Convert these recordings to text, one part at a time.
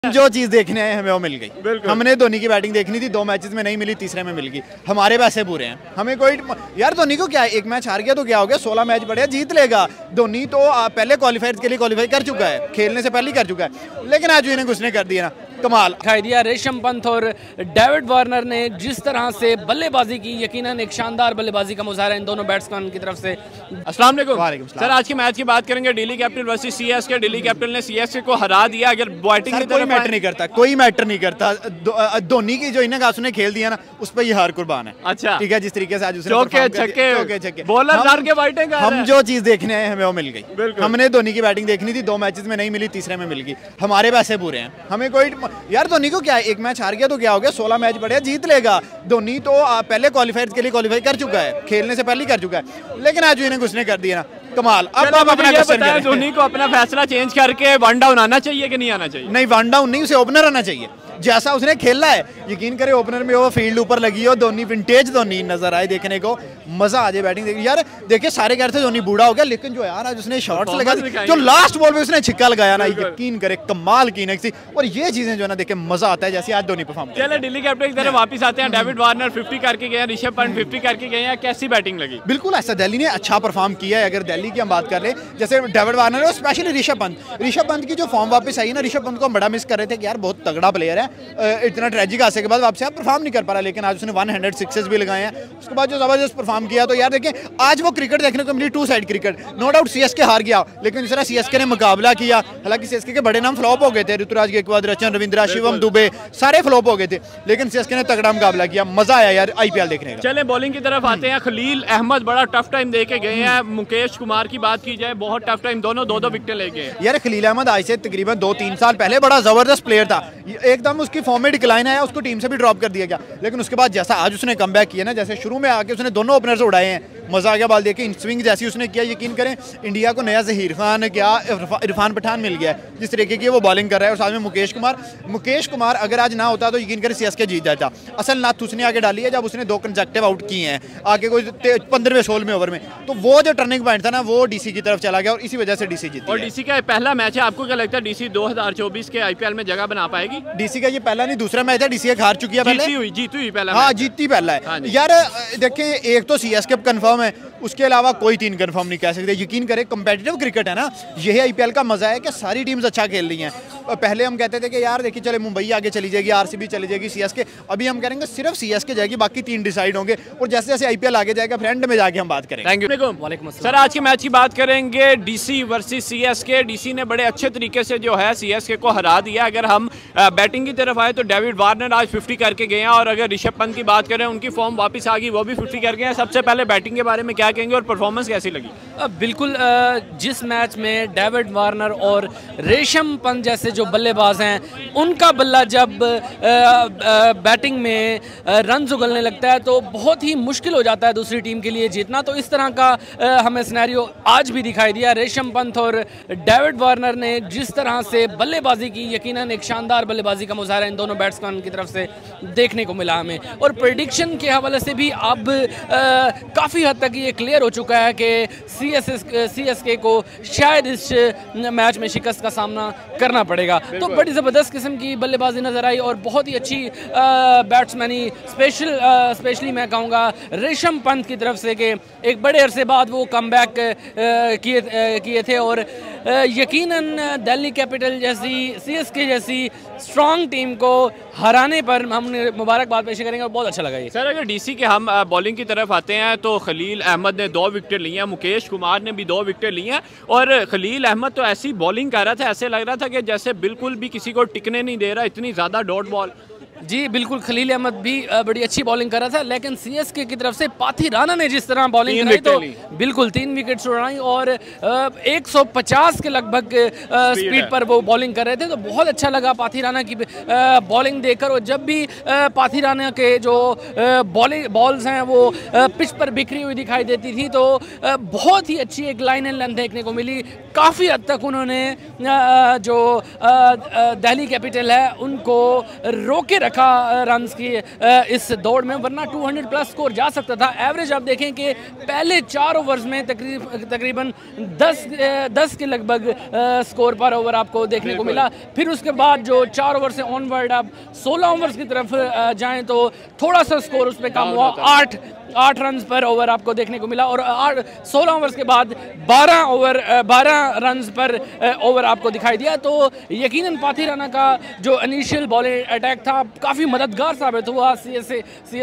जो चीज देखने आए हमें वो मिल गई। हमने धोनी की बैटिंग देखनी थी, 2 मैचेस में नहीं मिली, तीसरे में मिल गई। हमारे पैसे पूरे हैं, हमें कोई यार धोनी को क्या है, एक मैच हार गया तो क्या हो गया, 16 मैच बढ़िया जीत लेगा। धोनी तो पहले क्वालिफायर के लिए क्वालिफाई कर चुका है, खेलने से पहले ही कर चुका है, लेकिन आज इन्हें घुसने कर दिया ना, कमाल दिखाई दिया। रेशम पंत और डेविड वार्नर ने जिस तरह से बल्लेबाजी की, यकीनन एक शानदार बल्लेबाजी का मुजाहरा इन दोनों बैट्समैन की तरफ से। अस्सलाम वालेकुम सर, आज के मैच की बात करेंगे, Delhi capital versus CSK. Delhi capital ने सीएसके को हरा दिया। अगर बैटिंग की कोई मैटर नहीं करता, कोई मैटर नहीं करता। धोनी की जो इन्हें उसने खेल दिया ना, उस पर ये हार कुर्बान है। अच्छा ठीक है, जिस तरीके से आज उसने छक्के बॉलर डाल के बैटिंग, हम जो चीज देखने आए हमें वो मिल गई। हमने धोनी की बैटिंग देखनी थी, 2 मैचेस में नहीं मिली, तीसरे में मिल गई। हमारे पैसे पूरे हैं, हमें कोई यार धोनी को क्या है, एक मैच हार गया तो क्या हो गया, 16 मैच बढ़िया जीत लेगा। धोनी तो पहले क्वालिफायर के लिए क्वालिफाई कर चुका है, खेलने से पहले ही कर चुका है, लेकिन आज इन्हें घुसने कर दिया ना, कमाल। अब आप अपना क्वेश्चन करें, धोनी को अपना फैसला चेंज करके वन डाउन आना चाहिए कि नहीं आना चाहिए? नहीं, वन डाउन नहीं, उसे ओपनर आना चाहिए। जैसा उसने खेला है, यकीन करे ओपनर में वो फील्ड ऊपर लगी हो, धोनी विंटेज धोनी नजर आए, देखने को मजा आ जाए बैटिंग देखिए। यार देखिए, सारे कह रहे थे धोनी बूढ़ा हो गया, लेकिन जो यार आज उसने शॉट्स लगा, जो लास्ट बॉल पे उसने छिक्का लगाया ना, यकीन करे कमाल की थी। और ये चीजें जो है ना, देखे मजा आता है, जैसे आज धोनी परफॉर्म। चले दिल्ली कैपिटल की तरफ वापस आते हैं। डेविड वार्नर 50 करके गए, ऋषभ पंत 50 करके गए हैं, कैसी बैटिंग लगी? बिल्कुल ऐसा, दिल्ली ने अच्छा परफॉर्म किया है। अगर दिल्ली की हम बात कर ले, जैसे डेविड वार्नर और स्पेशली ऋषभ पंत की जो फॉर्म वापस आई ना, ऋषभ पंत को हम बड़ा मिस कर रहे थे कि यार बहुत तगड़ा प्लेयर है, इतना ट्रेजिक हादसे के बाद वापस आप परफॉर्म नहीं कर पा रहा, लेकिन आज उसने 100 सिक्सेस भी लगाए हैं। उसके बाद जो जबरदस्त परफॉर्म किया, तो यार देखिए आज वो क्रिकेट देखने को मिली, 2 side cricket. No doubt CSK हार गया, लेकिन जिस तरह सीएसके ने मुकाबला किया, हालांकि सीएसके के बड़े नाम फ्लॉप हो गए थे, ऋतुराज गायकवाड, रचन रविंद्रा, शिवम दुबे, सारे फ्लॉप हो गए थे, लेकिन सीएसके ने तगड़ा मुकाबला किया। मजा आया यार आईपीएल देखने का। चले बॉलिंग की तरफ आते हैं। खलील अहमद बड़ा टफ टाइम दे के गए हैं। मुकेश कुमार की बात की जाए, बहुत टफ टाइम, दोनों 2-2 विकेट ले गए। यार खलील अहमद आज से तकरीबन 2-3 साल पहले बड़ा जबरदस्त प्लेयर था, एकदम उसकी फॉर्म में डिक्लाइन आया, उसको टीम से भी ड्रॉप कर दिया गया, लेकिन उसके बाद जैसा आज उसने कमबैक किया ना, जैसे शुरू में आके उसने दोनों ओपनर्स उड़ाए हैं, मजा आ गया बॉल देखे। इन स्विंग जैसी उसने किया, यकीन करें इंडिया को नया ज़हीर खान क्या इरफान पठान मिल गया है, जिस तरीके की वो बॉलिंग कर रहा है। और साथ में मुकेश कुमार अगर आज ना होता तो यकीन करें सीएसके जीत जाता। असल नाथ उसने आगे डाली है जब उसने 2 कंसेक्टिव आउट किए हैं आगे कोई 15वें-16वें ओवर में, तो वो जो टर्निंग पॉइंट था ना, वो डीसी की तरफ चला गया और इसी वजह से डीसी जीती। और डीसी का पहला मैच है, आपको क्या लगता है डीसी 2024 के आईपीएल में जगह बना पाएगी? डीसी का ये पहला नहीं, दूसरा मैच है, डीसी हार चुकी है पहले, जीती हुई पहला। हाँ, जीती पहला है। यार देखें, एक तो सीएसके कंफर्म है, उसके अलावा कोई 3 कंफर्म नहीं कह सकते। यकीन करें कम्पिटिटिव क्रिकेट है ना, यही आईपीएल का मजा है कि सारी टीम्स अच्छा खेल रही हैं। पहले हम कहते थे कि यार देखिए चले मुंबई आगे चली जाएगी, आरसीबी चली जाएगी, सीएसके, अभी हम करेंगे सिर्फ सीएसके जाएगी, बाकी 3 डिसाइड होंगे, और जैसे जैसे आईपीएल आगे जाएगा फ्रेंड में जाके हम बात करेंगे। Thank you. वालेकुम सर, आज के मैच की बात करेंगे, डीसी वर्सेस सीएसके। डीसी ने बड़े अच्छे तरीके से जो है सीएसके को हरा दिया। अगर हम बैटिंग की तरफ आए तो डेविड वार्नर आज 50 करके गए हैं, और अगर ऋषभ पंत की बात करें, उनकी फॉर्म वापस आ गई, वो भी 50 कर गए हैं। सबसे पहले बैटिंग के बारे में क्या कहेंगे और परफॉर्मेंस कैसी लगी? बिल्कुल, जिस मैच में डेविड वार्नर और रेशम पंत जैसे जो बल्लेबाज हैं, उनका बल्ला जब बैटिंग में रन उगलने लगता है तो बहुत ही मुश्किल हो जाता है दूसरी टीम के लिए जीतना। तो इस तरह का हमें सिनेरियो आज भी दिखाई दिया। रेशम पंत और डेविड वार्नर ने जिस तरह से बल्लेबाजी की, यकीनन एक शानदार बल्लेबाजी का मुजाहरा इन दोनों बैट्समैन की तरफ से देखने को मिला हमें। और प्रेडिक्शन के हवाले से भी अब काफ़ी हद तक ये क्लियर हो चुका है कि सीएसके को शायद इस मैच में शिकस्त का सामना करना पड़ेगा। तो बड़ी ज़बरदस्त किस्म की बल्लेबाजी नजर आई और बहुत ही अच्छी बैट्समैनी, स्पेशली मैं कहूँगा रेशम पंत की तरफ से कि एक बड़े अरसे बाद वो कमबैक किए थे। और यकीनन दिल्ली कैपिटल जैसी, सीएसके जैसी स्ट्रॉन्ग टीम को हराने पर हम मुबारकबाद पेश करेंगे और बहुत अच्छा लगा ये। सर, अगर डीसी के हम बॉलिंग की तरफ आते हैं तो खलील अहमद ने 2 विकेट लिए हैं, मुकेश कुमार ने भी 2 विकेट लिए हैं। और खलील अहमद तो ऐसी बॉलिंग कर रहा था, ऐसे लग रहा था कि जैसे बिल्कुल भी किसी को टिकने नहीं दे रहा, इतनी ज़्यादा डॉट बॉल। जी बिल्कुल, खलील अहमद भी बड़ी अच्छी बॉलिंग कर रहा था, लेकिन सीएसके की तरफ से पाथी राणा ने जिस तरह बॉलिंग कराई तो बिल्कुल 3 विकेट्स उड़ाई और 150 के लगभग स्पीड पर वो बॉलिंग कर रहे थे। तो बहुत अच्छा लगा पाथी राणा की बॉलिंग देखकर। और जब भी पाथी राणा के जो बॉल्स हैं वो पिच पर बिखरी हुई दिखाई देती थी, तो बहुत ही अच्छी एक लाइन एंड लेंथ देखने को मिली। काफ़ी हद तक उन्होंने जो दिल्ली कैपिटल है उनको रोके देखा रन्स की इस दौड़ में, वरना 200 प्लस स्कोर जा सकता था। एवरेज आप देखें कि पहले 4 ओवर्स में तकरीबन 10 के लगभग स्कोर पर ओवर आपको देखने को मिला। फिर उसके बाद जो 4 ओवर से ऑनवर्ड आप 16 ओवर्स की तरफ जाएं तो थोड़ा सा स्कोर उस पर कम हुआ, 8 रन पर ओवर आपको देखने को मिला। और 16 ओवर्स के बाद 12 रन पर ओवर आपको दिखाई दिया। तो यकीनन पाथी राना का जो इनिशियल बॉलिंग अटैक था काफ़ी मददगार साबित हुआ सीएस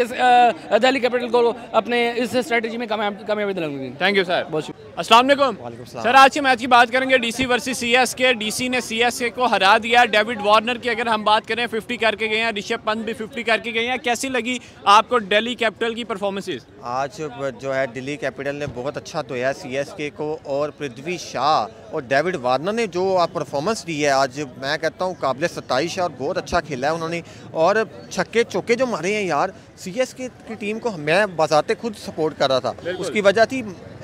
दिल्ली कैपिटल को अपने इस स्ट्रेटजी में कामयाबी दिलाने। थैंक यू सर, बहुत शुक्रिया। अस्सलाम वालेकुम सर, आज के मैच की बात करेंगे डीसी वर्सेस सीएसके। डीसी ने सीएसके को हरा दिया। डेविड वार्नर की अगर हम बात करें 50 करके गए हैं, ऋषभ पंत भी 50 करके गए हैं। कैसी लगी आपको दिल्ली कैपिटल की परफॉर्मेंसेस? आज जो है दिल्ली कैपिटल ने बहुत अच्छा धोया सीएसके को, और पृथ्वी शाह और डेविड वार्नर ने जो परफॉर्मेंस दी है आज, मैं कहता हूँ काबिल सताइश है और बहुत अच्छा खेला है उन्होंने। और छक्के चौके जो मारे हैं यार, सीएसके की टीम को मैं बजाते खुद सपोर्ट कर रहा था, उसकी वजह थी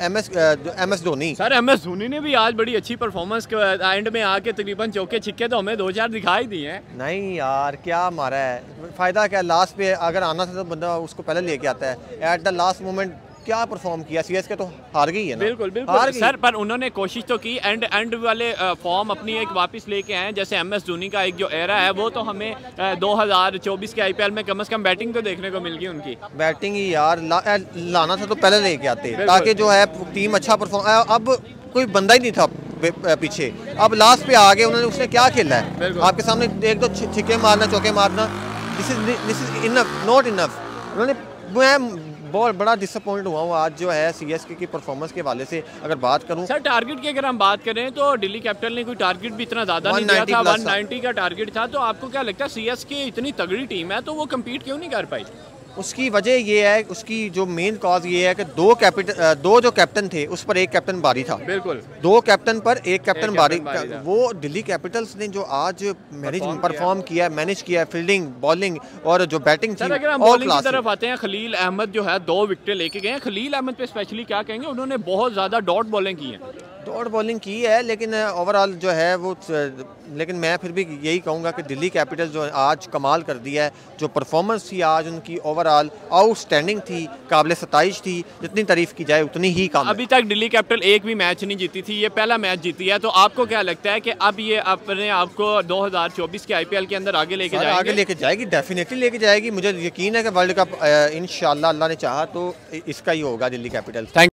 MS Dhoni. Sir MS Dhoni ने भी आज बड़ी अच्छी परफॉर्मेंस एंड में आके तकरीबन चौके छिक्के तो हमें 2-4 दिखाई दिए हैं। नहीं यार, क्या मारा है, फ़ायदा क्या, लास्ट पे अगर आना था तो बंदा उसको पहले लेके आता है। एट द लास्ट मोमेंट क्या परफॉर्म किया, सीएसके तो हार गई है ना। बिल्कुल बिल्कुल सर, पर उन्होंने कोशिश तो की, एंड वाले फॉर्म अपनी एक वापस लेके आए। जैसे एमएस धोनी का एक जो एरा है वो तो हमें 2024 के आईपीएल में कम से कम बैटिंग तो देखने को मिल गई उनकी। बैटिंग ही यार लाना था तो पहले लेके आते, ताकि जो है टीम अच्छा परफॉर्म। अब कोई बंदा ही नहीं था पीछे, अब लास्ट पे आ गए उन्होंने, उसने क्या खेला है आपके सामने, एक दो छिक्के मारना चौके मारना, this is enough, not enough. उन्होंने, मैं बहुत बड़ा डिसअपॉइंट हुआ हूँ आज जो है सीएसके की परफॉर्मेंस के वाले से अगर बात करूँ। सर टारगेट की अगर हम बात करें तो दिल्ली कैपिटल ने कोई टारगेट भी इतना ज़्यादा नहीं दिया था, 190 का टारगेट था। तो आपको क्या लगता है सीएसके इतनी तगड़ी टीम है तो वो कम्पीट क्यों नहीं कर पाई? उसकी वजह ये है, उसकी जो मेन कॉज ये है कि दो जो कैप्टन थे उस पर एक कैप्टन बारी था। बिल्कुल, 2 कैप्टन पर एक कैप्टन बारी। वो दिल्ली कैपिटल्स ने जो आज परफॉर्म किया, मैनेज किया, फील्डिंग, बॉलिंग और जो बैटिंग थी। अगर हम बॉलिंग की तरफ आते हैं, खलील अहमद जो है 2 विकेटें लेके गए हैं। खलील अहमद पे स्पेशली क्या कहेंगे, उन्होंने बहुत ज़्यादा डॉट बॉलिंग की है। डॉट बॉलिंग की है, लेकिन ओवरऑल जो है वो, लेकिन मैं फिर भी यही कहूँगा कि दिल्ली कैपिटल जो आज कमाल कर दिया है। जो परफॉर्मेंस थी आज उनकी ओवरऑल आउटस्टैंडिंग थी, काबिल सताइश थी, जितनी तारीफ की जाए उतनी ही कम। अभी तक दिल्ली कैपिटल एक भी मैच नहीं जीती थी, ये पहला मैच जीती है। तो आपको क्या लगता है कि अब ये अपने आपको 2024 के आईपीएल के अंदर आगे लेके जाएगी? आगे लेके जाएगी, डेफिनेटली लेके जाएगी। मुझे यकीन है कि वर्ल्ड कप इंशाल्लाह अल्लाह ने चाहा तो इसका ही होगा दिल्ली कैपिटल।